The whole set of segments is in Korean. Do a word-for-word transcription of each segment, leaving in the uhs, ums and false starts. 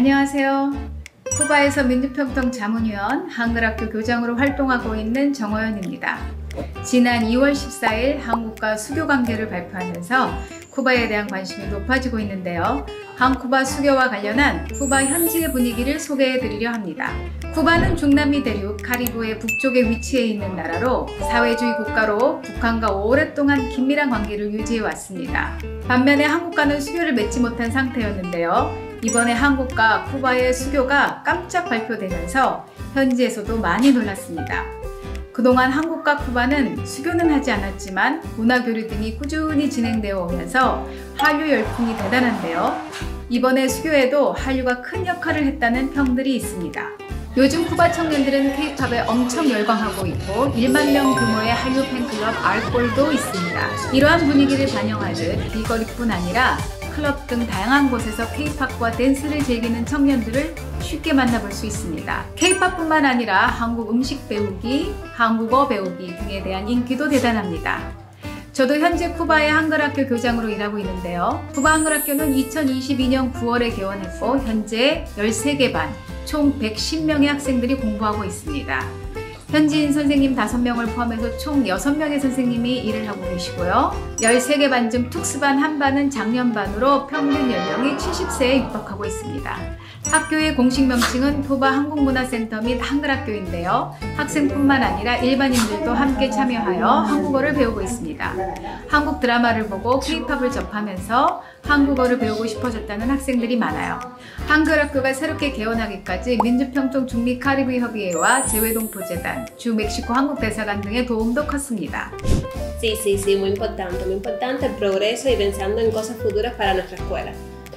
안녕하세요. 쿠바에서 민주평통 자문위원, 한글학교 교장으로 활동하고 있는 정호연입니다. 지난 이월 십사일 한국과 수교 관계를 발표하면서 쿠바에 대한 관심이 높아지고 있는데요. 한쿠바 수교와 관련한 쿠바 현지의 분위기를 소개해 드리려 합니다. 쿠바는 중남미 대륙 카리브해 북쪽에 위치해 있는 나라로 사회주의 국가로 북한과 오랫동안 긴밀한 관계를 유지해 왔습니다. 반면에 한국과는 수교를 맺지 못한 상태였는데요. 이번에 한국과 쿠바의 수교가 깜짝 발표되면서 현지에서도 많이 놀랐습니다. 그동안 한국과 쿠바는 수교는 하지 않았지만 문화교류 등이 꾸준히 진행되어 오면서 한류 열풍이 대단한데요. 이번에 수교에도 한류가 큰 역할을 했다는 평들이 있습니다. 요즘 쿠바 청년들은 케이팝에 엄청 열광하고 있고 일만 명 규모의 한류 팬클럽 알꼴도 있습니다. 이러한 분위기를 반영하듯 길거리뿐 아니라 클럽 등 다양한 곳에서 케이팝과 댄스를 즐기는 청년들을 쉽게 만나볼 수 있습니다. 케이팝뿐만 아니라 한국 음식 배우기, 한국어 배우기 등에 대한 인기도 대단합니다. 저도 현재 쿠바의 한글학교 교장으로 일하고 있는데요. 쿠바 한글학교는 이천이십이년 구월에 개원했고 현재 열세 개 반, 총 백십 명의 학생들이 공부하고 있습니다. 현지인 선생님 다섯 명을 포함해서 총 여섯 명의 선생님이 일을 하고 계시고요. 열세 개 반 중 특수반 한 반은 작년반으로 평균 연령이 칠십 세에 육박하고 있습니다. 학교의 공식 명칭은 쿠바 한국문화센터 및 한글학교인데요. 학생뿐만 아니라 일반인들도 함께 참여하여 한국어를 배우고 있습니다. 한국 드라마를 보고 케이팝을 접하면서 한국어를 배우고 싶어졌다는 학생들이 많아요. 한글학교가 새롭게 개원하기까지 민주평통 중미 카리브 협의회와 재외동포재단, 주 멕시코 한국대사관 등의 도움도 컸습니다. Sí, sí, sí, muy importante, muy importante el progreso y pensando en cosas futuras para nuestra escuela.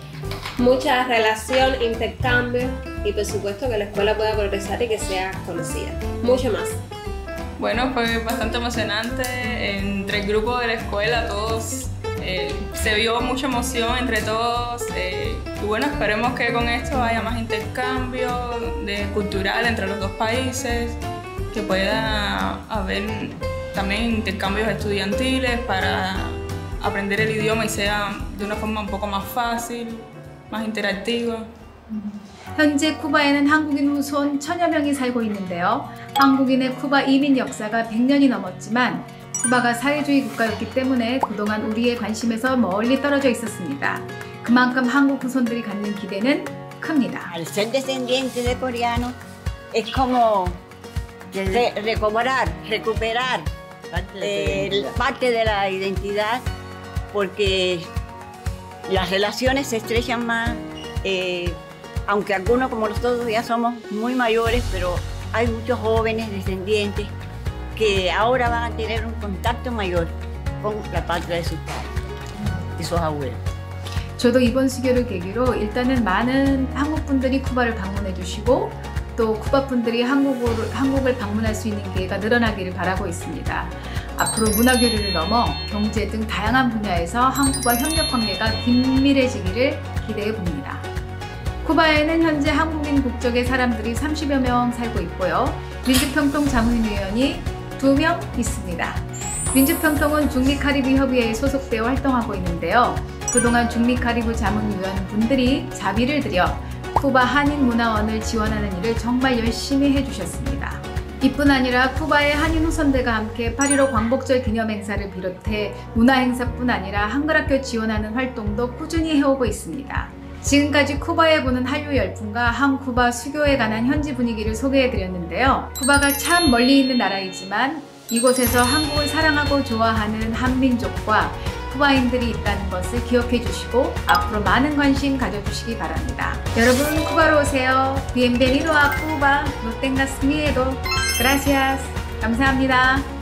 Mucha relación, intercambio y por supuesto que la escuela pueda progresar y que sea conocida. Mucho más. Bueno, fue bastante emocionante. Entre el grupo de la escuela todos eh, se vio mucha emoción entre todos eh, y bueno, esperemos que con esto haya más intercambio de, cultural entre los dos países, que pueda haber también intercambios estudiantiles para aprender el idioma y sea de una forma un poco más fácil, más interactiva. 현재 쿠바에는 한국인 후손 천여 명이 살고 있는데요. 한국인의 쿠바 이민 역사가 백 년이 넘었지만 쿠바가 사회주의 국가였기 때문에 그동안 우리의 관심에서 멀리 떨어져 있었습니다. 그만큼 한국 후손들이 갖는 기대는 큽니다. Al ser descendiente de coreanos es como re recobrar, recuperar eh, parte de la identidad porque las relaciones se estrechan más, eh, aunque algunos como nosotros ya somos muy mayores, pero hay muchos jóvenes descendientes que ahora van a tener un contacto mayor con la patria de sus padres, de sus abuelos. 저도 이번 수교를 계기로 일단은 많은 한국 분들이 쿠바를 방문해 주시고 또 쿠바 분들이 한국을, 한국을 방문할 수 있는 기회가 늘어나기를 바라고 있습니다. 앞으로 문화교류를 넘어 경제 등 다양한 분야에서 한쿠바 협력 관계가 긴밀해지기를 기대해 봅니다. 쿠바에는 현재 한국인 국적의 사람들이 삼십여 명 살고 있고요. 민주평통 자문위원이 두 명 있습니다. 민주평통은 중미카리브 협의회에 소속되어 활동하고 있는데요. 그동안 중미카리브 자문위원 분들이 자비를 들여 쿠바 한인문화원을 지원하는 일을 정말 열심히 해주셨습니다. 이뿐 아니라 쿠바의 한인 후손들과 함께 팔일오 광복절 기념행사를 비롯해 문화행사뿐 아니라 한글학교 지원하는 활동도 꾸준히 해오고 있습니다. 지금까지 쿠바에 보는 한류 열풍과 한쿠바 수교에 관한 현지 분위기를 소개해드렸는데요. 쿠바가 참 멀리 있는 나라이지만 이곳에서 한국을 사랑하고 좋아하는 한민족과 쿠바인들이 있다는 것을 기억해 주시고 앞으로 많은 관심 가져주시기 바랍니다. 여러분 쿠바로 오세요. Bienvenido a Cuba. No tengas miedo. Gracias. 감사합니다.